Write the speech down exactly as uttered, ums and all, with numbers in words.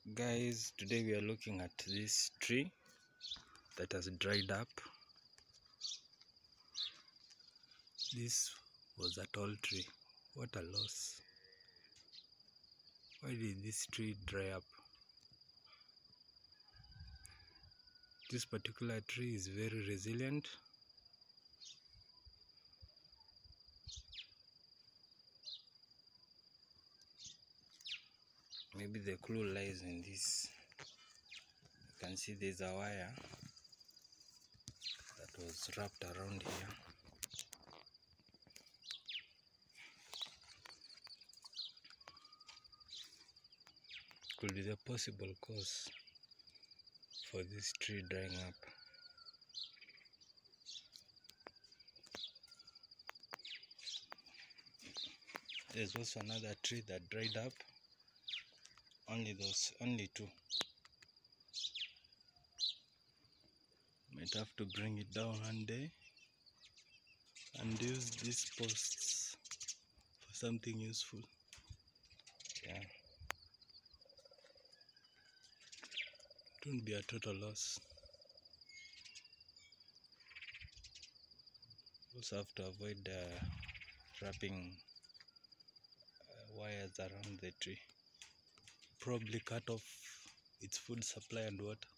Guys, today we are looking at this tree that has dried up. This was a tall tree. What a loss. Why did this tree dry up? This particular tree is very resilient. Maybe the clue lies in this. You can see there's a wire that was wrapped around here. Could be the possible cause for this tree drying up. There's also another tree that dried up. Only those, only two. Might have to bring it down one day and use these posts for something useful. Yeah. It won't be a total loss. Also have to avoid uh, wrapping uh, wires around the tree. Probably cut off its food supply and water.